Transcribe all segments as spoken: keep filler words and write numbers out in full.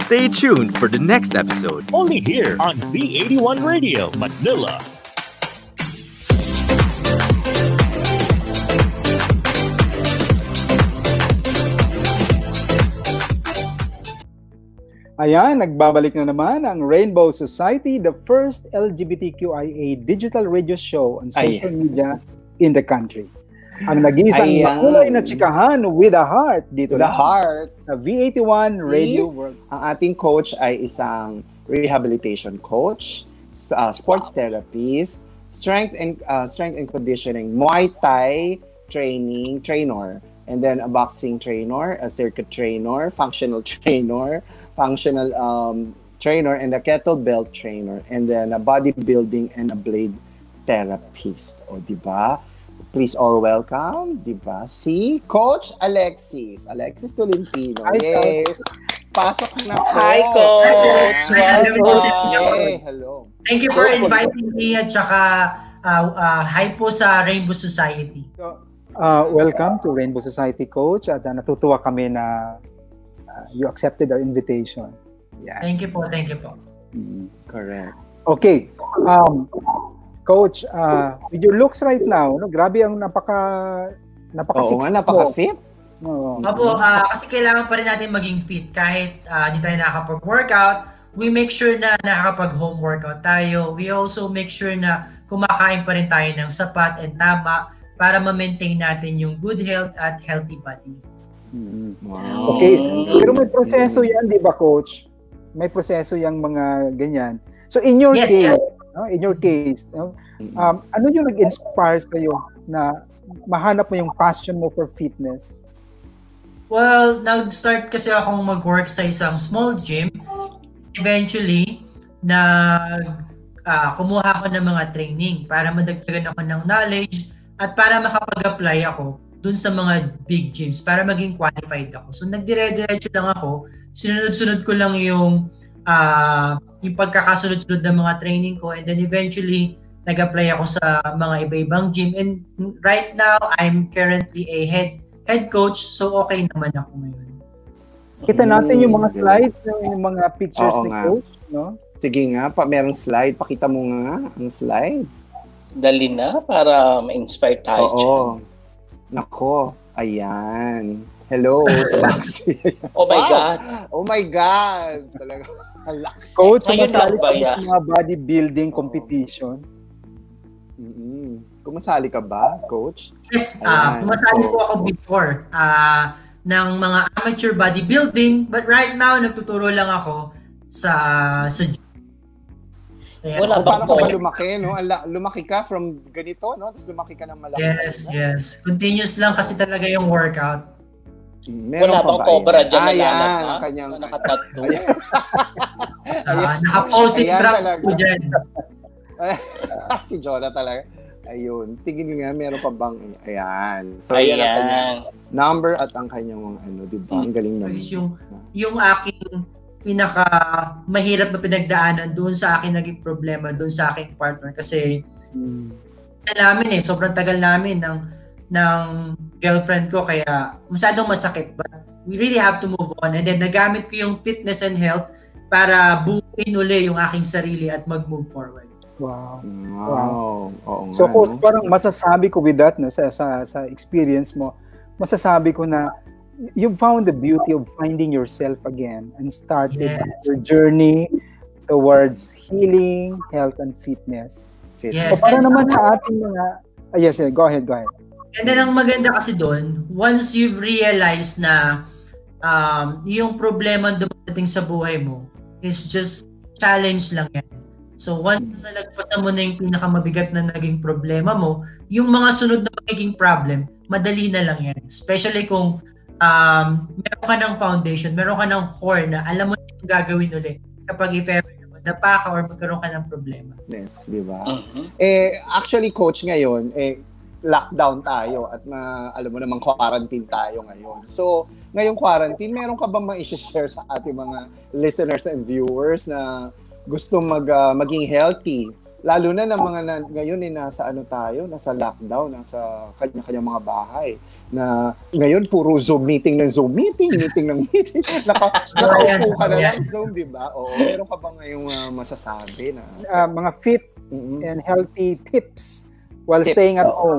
Stay tuned for the next episode. Only here on V eighty-one Radio, Manila. Ayan, nagbabalik na naman ang Rainbow Society, the first L G B T Q I A digital radio show on social Ayan. media in the country. Ang nag-iisang makulay na chikahan with a heart dito The lang heart. Sa V eighty-one See, Radio World. Ang ating coach ay isang rehabilitation coach, uh, sports wow. therapist, strength and uh, strength and conditioning, Muay Thai training trainer, and then a boxing trainer, a circuit trainer, functional trainer, functional um, trainer, and a kettlebell trainer, and then a bodybuilding and a blade therapist. O, diba? Please all welcome, diba? Si Coach Alexis. Alexis Tolentino. Hi, Yay! Pasok na po. Hi, Coach! Welcome. Hey, hello. Thank you for inviting me at saka uh, uh, hi po sa Rainbow Society. So, uh, welcome to Rainbow Society, Coach. At uh, natutuwa kami na uh, you accepted our invitation. Yeah. Thank you po, thank you po. Mm, correct. Okay. Um, Coach, uh, with your looks right now, no, grabe ang napaka napaka Oo nga, napaka-fit. Oo. Opo, uh, kasi kailangan pa rin natin maging fit kahit uh, di tayo nakakapag-workout. We make sure na nakakapag-home workout tayo. We also make sure na kumakain pa rin tayo ng sapat and tama para ma-maintain natin yung good health at healthy body. Mm-hmm. Wow. Okay. Pero may proseso yan, di ba, Coach? May proseso yung mga ganyan. So in your yes, case, yes. no, in your case, no, um, ano yung nag-inspire sa'yo na mahanap mo yung passion mo for fitness? Well, nag-start kasi akong mag-work sa isang small gym. Eventually, nag uh, kumuha ako ng mga training para madagdagan ako ng knowledge at para makapag-apply ako dun sa mga big gyms para maging qualified ako. So nagdire-diretso lang ako, sinunod-sunod ko lang yung uh, yung pagkakasunod-sunod ng mga training ko, and then eventually nag-apply ako sa mga iba-ibang gym, and right now I'm currently a head head coach, so okay naman ako ngayon. Kita natin yung mga slides, yung mga pictures Oo ni nga. Coach, no? Sige nga, pa, merong slide. Pakita mo nga ang slides. Dali na para ma-inspire tayo. Oo. Nako, ayan. Hello, Baxi. Oh my Wow. God. Oh my God. Talaga. Coach, Ngayon sumasali lang ba ka ba yan? sa mga bodybuilding competition? Mm-hmm. Kumasali ka ba, Coach? Yes, uh, Ayan. pumasali So- po ako before uh, ng mga amateur bodybuilding, but right now nagtuturo lang ako sa sa gym. Ayan. Wala O, bang paano ka ba po? lumaki, no? Ala- Lumaki ka from ganito, no? Tapos lumaki ka ng malaki. Yes, yes. Continuous lang kasi talaga yung workout. Meron Wala pa bang ba cobra yan? dyan na Ayan, lalat, ang ha? kanyang... Na nakatatlo. Ayan. Uh, naka-posing Ayan tracks talaga. po dyan. Si Jonah talaga. Ayun. Tingin nyo nga, meron pa bang... Ayan. So, yan ang kanyang Ayan. number at ang kanyang ano, di ba? Ang galing naman. Guys, yung, yung aking pinaka mahirap na pinagdaanan doon sa akin naging problema doon sa aking partner kasi Hmm. tagal namin eh, sobrang tagal namin ng ng girlfriend ko kaya masyadong masakit, but we really have to move on, and then nagamit ko yung fitness and health para buuin uli yung aking sarili at mag-move forward. Wow. Wow. Oo nga, So, Coach, no? parang masasabi ko with that, no, sa, sa, sa experience mo, masasabi ko na you found the beauty of finding yourself again and started Yes. your journey towards healing, health, and fitness. Yes. So, para and- naman sa ating mga... Ah, yes, yes, go ahead, go ahead. And then ang maganda kasi doon, once you've realized na um, yung problema dumating sa buhay mo is just challenge lang yan. So once na nalagpasan mo na yung pinakamabigat na naging problema mo, yung mga sunod na magiging problem, madali na lang yan. Especially kung um, meron ka ng foundation, meron ka ng core na alam mo na yung gagawin ulit kapag if ever na madapa ka or magkaroon ka ng problema. Yes, di ba? Mhm. Eh, actually, Coach, ngayon, eh, lockdown tayo at na, alam mo naman, quarantine tayo ngayon. So, ngayong quarantine, meron ka ba ma-share sa ating mga listeners and viewers na gusto mag, uh, maging healthy lalo na ng mga na, ngayon eh, nasa ano tayo, nasa lockdown, nasa kanya-kanyang mga bahay. Na ngayon, puro Zoom meeting ng Zoom meeting, meeting ng meeting. Naka, nakaupo ka na lang Zoom, di ba? Oo, meron ka ba ngayong uh, masasabi na? Uh, mga fit mm-hmm. and healthy tips while tips, staying at so. home.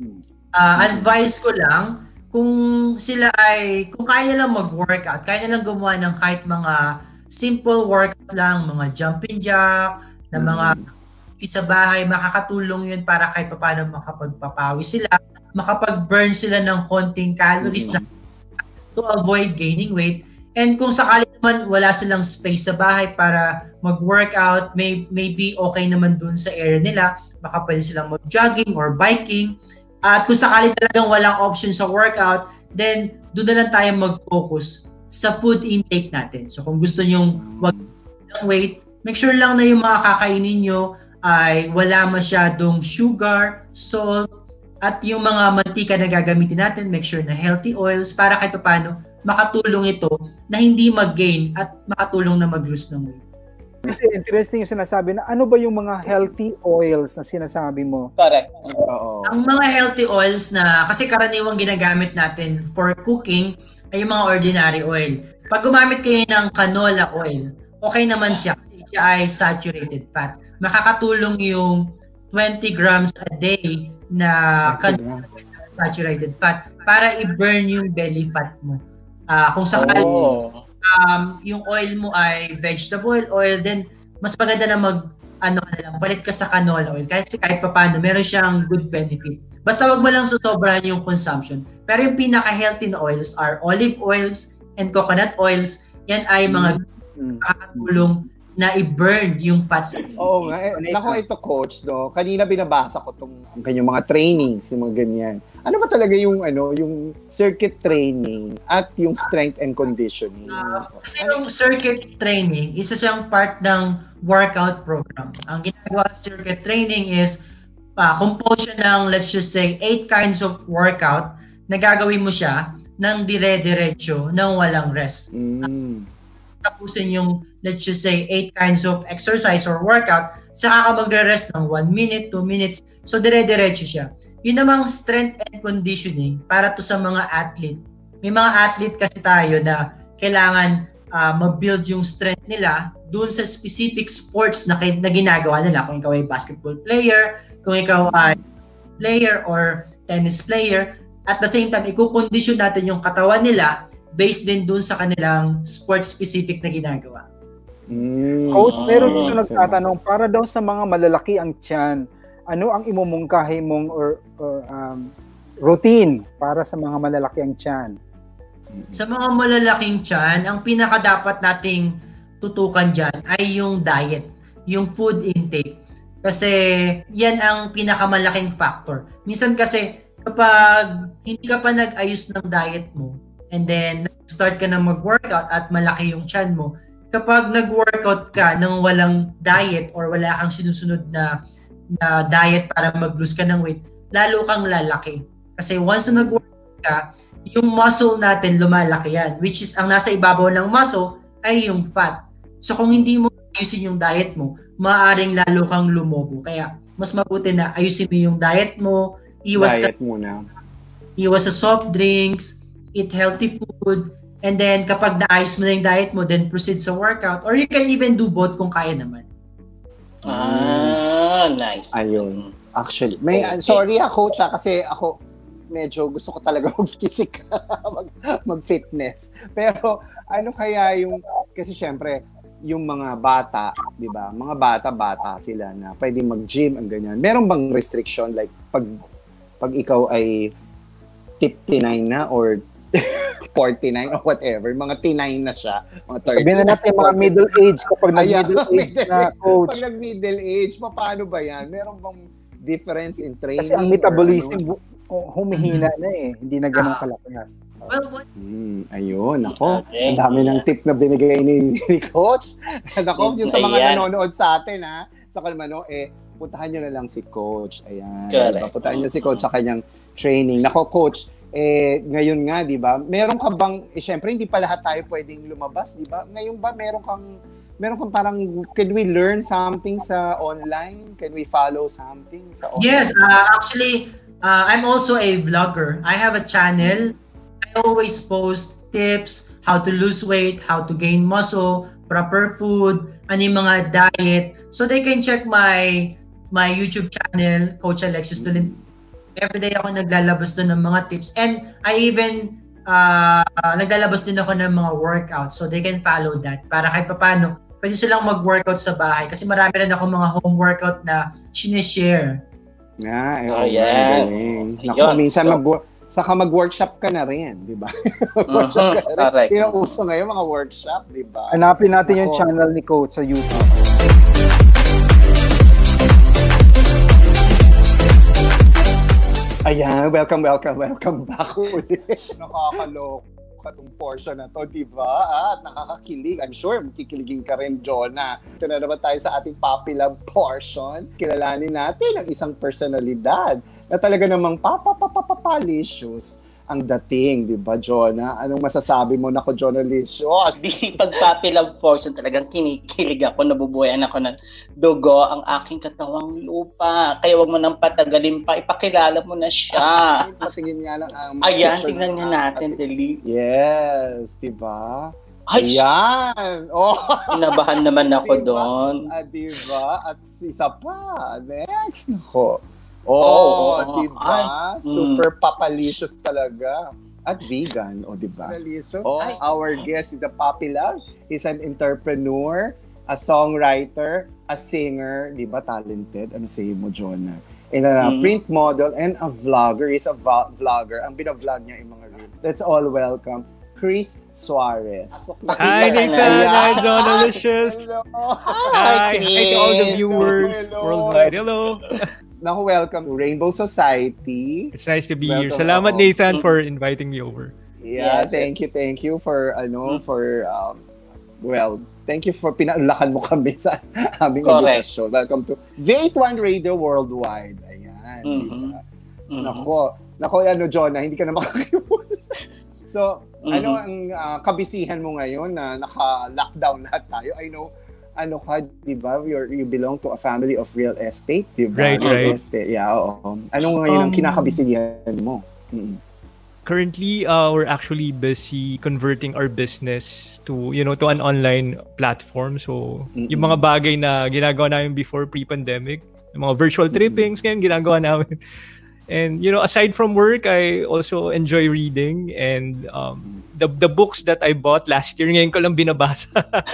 Uh, advice ko lang, kung sila ay, kung kaya lang mag-workout, kaya lang gumawa ng kahit mga simple workout lang, mga jumping jack, na mga mm. sa bahay, makakatulong yun para kahit paano makapagpapawi sila, makapag-burn sila ng konting calories mm. na to avoid gaining weight. And kung sakali naman wala silang space sa bahay para mag-workout, may, maybe okay naman dun sa area nila, baka pwede silang mag-jogging or biking. At kung sakali talagang walang option sa workout, then doon na lang tayo mag-focus sa food intake natin. So kung gusto nyong wag ng weight, make sure lang na yung mga kakainin nyo ay wala masyadong sugar, salt, at yung mga mantika na gagamitin natin, make sure na healthy oils para kahit paano makatulong ito na hindi mag-gain at makatulong na mag-lose ng weight. Kasi interesting yung sinasabi na ano ba yung mga healthy oils na sinasabi mo? Correct. Oo. Ang mga healthy oils na, kasi karaniwang ginagamit natin for cooking, ay yung mga ordinary oil. Pag gumamit kayo ng canola oil, okay naman siya kasi siya ay saturated fat. Makakatulong yung twenty grams a day na canola saturated fat para i-burn yung belly fat mo. Uh, kung sakali oh. um, yung oil mo ay vegetable oil, then mas maganda na mag ano na lang, balit ka sa canola oil kasi kahit papaano meron siyang good benefit. Basta wag mo lang susobrahan yung consumption. Pero yung pinaka-healthy na oils are olive oils and coconut oils. Yan ay mga makakatulong na i-burn yung fats. Oo nga. Eh, naku, ito coach, no? Kanina binabasa ko itong kanyang mga trainings, yung mga ganyan. Ano ba talaga yung ano, yung circuit training at yung strength and conditioning? Uh, kasi yung circuit training, isa siyang part ng workout program. Ang ginagawa circuit training is uh, compose siya ng, let's just say, eight kinds of workout na gagawin mo siya ng dire-diretso, ng walang rest. Mm. Tapusin yung, let's just say, eight kinds of exercise or workout, saka ka magre-rest ng one minute, two minutes. So, dire-diretso siya. Yun namang strength and conditioning para to sa mga athlete. May mga athlete kasi tayo na kailangan uh, mag-build yung strength nila dun sa specific sports na, na ginagawa nila. Kung ikaw ay basketball player, kung ikaw ay player or tennis player, at the same time, ikukondisyon natin yung katawan nila based din dun sa kanilang sport-specific na ginagawa. Mm. Coach, meron dito nagtatanong, para daw sa mga malalaki ang tiyan, ano ang imumungkahi mong or, or um, routine para sa mga malalaki ang tiyan? Sa mga malalaking tiyan, ang pinaka dapat nating tutukan dyan ay yung diet, yung food intake. Kasi yan ang pinakamalaking factor. Minsan kasi kapag hindi ka pa nag-ayos ng diet mo and then start ka na mag-workout at malaki yung tiyan mo, kapag nag-workout ka nang walang diet or wala kang sinusunod na, na diet para mag-lose ka ng weight, lalo kang lalaki. Kasi once na nag-workout ka, yung muscle natin lumalaki yan, which is ang nasa ibabaw ng muscle ay yung fat. So kung hindi mo ayusin yung diet mo, maaaring lalo kang lumobo. Kaya mas mabuti na ayusin mo yung diet mo, iwas diet sa, muna. Iwas sa soft drinks, eat healthy food, and then kapag naayos mo na yung diet mo, then proceed sa workout. Or you can even do both kung kaya naman. Ah, nice. Ayun. Actually, may okay. sorry ha, coach ha, kasi ako medyo gusto ko talaga mag-physical, mag, mag-fitness. Pero ano kaya yung, kasi syempre, yung mga bata, di ba? Mga bata-bata sila na pwede mag-gym, ang ganyan. Meron bang restriction? Like, pag, pag ikaw ay fifty-nine na or forty-nine or whatever, mga T nine na siya, mga thirty. Sabihin na natin mga middle age kapag nag-middle age na, coach. Pag nag-middle age, paano ba yan? Meron bang difference in training? Kasi ang metabolism, ano? Humihina na eh. Hindi na ganun kalakas. Well, what? Hmm, ayun, ako. Ang dami ng tip na binigay ni, ni Coach. Ako, yung sa mga nanonood sa atin, ha? Sa kalmano, eh, puntahan nyo na lang si Coach. Ayan. Diba? Puntahan nyo si Coach sa kanyang training. Nako, Coach, eh, ngayon nga, di ba? Meron ka bang, eh, syempre, hindi pa lahat tayo pwedeng lumabas, di ba? Ngayon ba, meron kang meron kang parang, can we learn something sa online? Can we follow something sa online? Yes, uh, actually, uh, I'm also a vlogger. I have a channel. I always post tips, how to lose weight, how to gain muscle, proper food, ano yung mga diet. So they can check my my YouTube channel, Coach Alexis Tolentino. Every day ako naglalabas doon ng mga tips. And I even uh, naglalabas din ako ng mga workouts. So they can follow that. Para kahit paano, pwede silang mag-workout sa bahay. Kasi marami rin ako mga home workout na sinishare. Yeah, oh, yeah. Naku, minsan so, mag- saka mag-workshop ka na rin, di ba? Workshop uh-huh, ka na rin. Pinauso ngayon mga workshop, di ba? Hanapin natin yung channel ni Coach sa YouTube. Ayan, welcome, welcome, welcome back ulit. Nakakaloka itong portion na to, di ba? At nakakakilig. I'm sure makikiligin ka rin, Jonah. Ito na naman tayo sa ating Papi Love portion. Kilalanin natin ang isang personalidad na talaga namang papapapapalicious ang dating, di ba, Jonah? Anong masasabi mo na ko, Jonalicious? Di, pag Papi Love portion, talagang kinikilig ako, nabubuhayan ako ng dugo, ang aking katawang lupa. Kaya wag mo nang patagalin pa, ipakilala mo na siya. Patingin nga lang ang ayan, tingnan nga natin, Deli. Yes, di ba? Ay, ayan! Oh. Inabahan naman ako diba? doon. Ah, di ba? At isa pa, next, nako. Oh, oh, diba? Ay, Super mm. papalicious talaga. At vegan, o oh, diba? Oh, our guest is the Papi Love. He's an entrepreneur, a songwriter, a singer, diba? Talented. Ano say mo, Jonah? And a mm. print model and a vlogger. He's a vo- vlogger. Ang binavlog niya yung mga reels. Let's all welcome Chris Suarez. Hi, Nathan. Hi, Jonalicious. Hi, hi to all the viewers hello, hello. worldwide. Hello. Naku, welcome to Rainbow Society. It's nice to be welcome here. Salamat, Nathan, for inviting me over. Yeah, yes. thank you, thank you for, ano, for, um, well, thank you for pinaulakan mo kami sa aming show. Welcome to V eighty-one Radio Worldwide. Ayan. Mm-hmm. Diba? Mm-hmm. Naku, naku, ano, Jonah, hindi ka na makakiwala. So, mm-hmm. ano ang uh, kabisihan mo ngayon na naka-lockdown lahat tayo? I know, ano ka, di ba? You're, you belong to a family of real estate, di ba? Right, real right. Estate. Yeah, oo. Ano ngayon um, ang kinakabisihan mo? Mm-hmm. Currently, uh, we're actually busy converting our business to, you know, to an online platform. So, mm-hmm. yung mga bagay na ginagawa namin before pre-pandemic, yung mga virtual trippings, mm-hmm. ngayon ginagawa namin. And, you know, aside from work, I also enjoy reading and um, the the books that I bought last year, ngayon ko lang binabasa.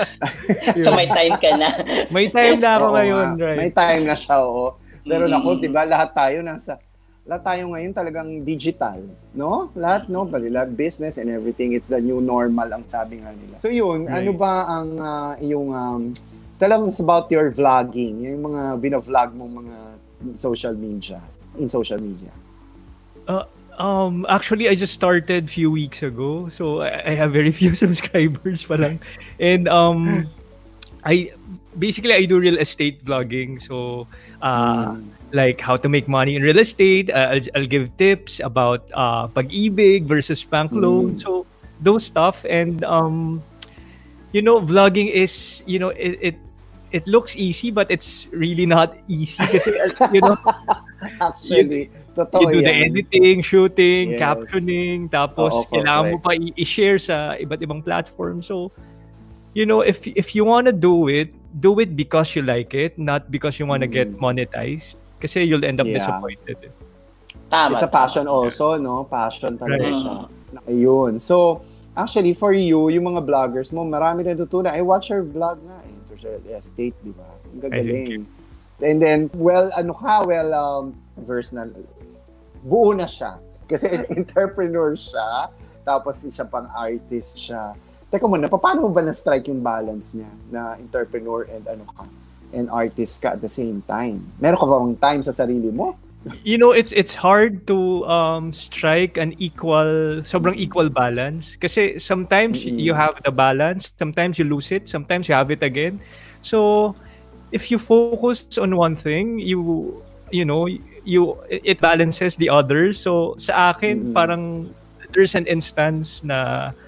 So may time ka na. May time na ako oo, ngayon, right? May time na siya, oo. Pero mm-hmm. naku, di ba, lahat tayo nasa, lahat tayo ngayon talagang digital, no? Lahat, no? Bali, lahat business and everything, it's the new normal, ang sabi nga nila. So yun, right. Ano ba ang uh, yung, um, tell us about your vlogging, yung mga binavlog mong mga social media, in social media. Uh, um, actually, I just started few weeks ago, so I, I have very few subscribers pa lang. And um, I basically I do real estate vlogging, so uh, mm. like how to make money in real estate. Uh, I'll, I'll give tips about uh, pag-ibig versus bank loan, mm. so those stuff. And um, you know, vlogging is, you know, it it, it looks easy, but it's really not easy kasi you know. Actually, you, you do yan. The editing, shooting, yes. captioning, tapos Oo, kailangan mo pa i- i-share sa iba't ibang platform. So, you know, if if you wanna do it, do it because you like it, not because you wanna mm. get monetized. Kasi you'll end up yeah. disappointed. Tama. It's a passion also, no? Passion talaga right. siya. Ayun. So, actually, for you, yung mga vloggers mo, marami na tutunan. I watch your vlog na. Endorser estate, di ba? Ang gagaling. And then, well, ano ka, well, um, verse na, buo na siya. Kasi entrepreneur siya, tapos siya pang artist siya. Teka muna, paano mo ba na-strike yung balance niya na entrepreneur and ano ka, and artist ka at the same time? Meron ka bang time sa sarili mo? You know, it's it's hard to um, strike an equal, sobrang equal balance. Kasi sometimes mm-hmm. you have the balance, sometimes you lose it, sometimes you have it again. So, if you focus on one thing, you you know, you it balances the others. So sa akin, mm-hmm. parang there's an instance na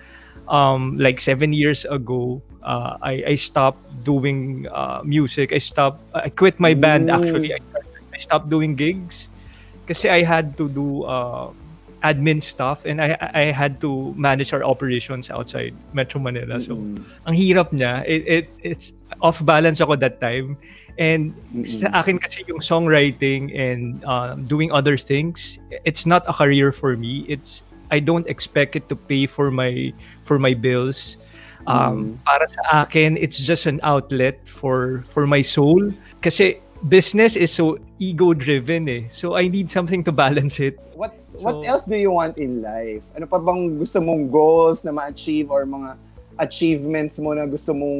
um, like seven years ago, uh, I, I stopped doing uh, music. I stopped, I quit my band actually. I, I stopped doing gigs kasi I had to do uh, admin stuff and I I had to manage our operations outside Metro Manila. So, mm-hmm. ang hirap niya. It, it it's off balance ako that time. And mm-hmm. sa akin kasi yung songwriting and uh, doing other things, it's not a career for me. It's I don't expect it to pay for my for my bills. Um, mm. Para sa akin, it's just an outlet for for my soul. Kasi business is so ego-driven eh. So I need something to balance it. What so, what else do you want in life? Ano pa bang gusto mong goals na ma-achieve or mga achievements mo na gusto mong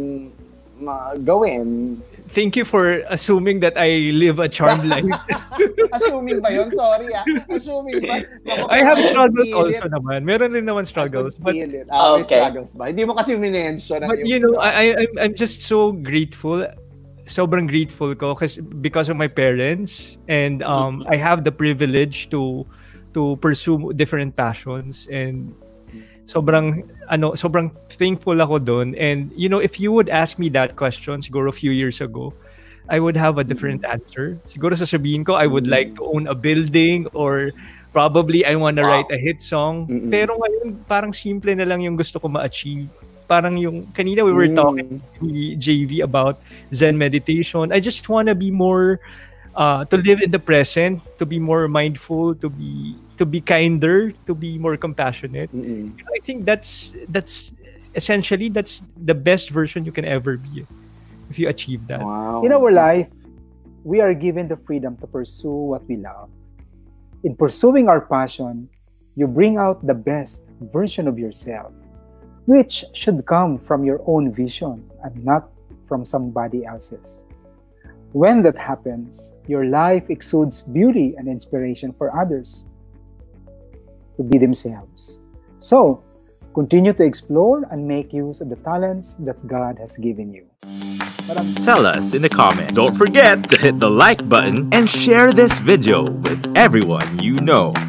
gawin? Thank you for assuming that I live a charmed life. Assuming ba yun? Sorry ah. Assuming ba? I have struggles also naman. Meron rin naman struggles. But, ah, okay. Struggles ba? Hindi mo kasi minention. But you know, I, I'm, I'm just so grateful. Sobrang grateful ko kasi because of my parents. And um, I have the privilege to to pursue different passions. And sobrang ano sobrang thankful ako doon. And you know, if you would ask me that question siguro a few years ago, I would have a different answer. Siguro sasabihin ko I would like to own a building or probably I want to wow. write a hit song. Mm-mm. Pero ngayon parang simple na lang yung gusto ko ma-achieve. Parang yung kanina we were mm. talking with J V about Zen meditation. I just want to be more uh, to live in the present, to be more mindful, to be to be kinder, to be more compassionate. Mm-mm. I think that's that's essentially that's the best version you can ever be if you achieve that. Wow. In our life, we are given the freedom to pursue what we love. In pursuing our passion, you bring out the best version of yourself, which should come from your own vision and not from somebody else's. When that happens, your life exudes beauty and inspiration for others to be themselves. So, continue to explore and make use of the talents that God has given you. Tell us in the comment. Don't forget to hit the like button and share this video with everyone you know.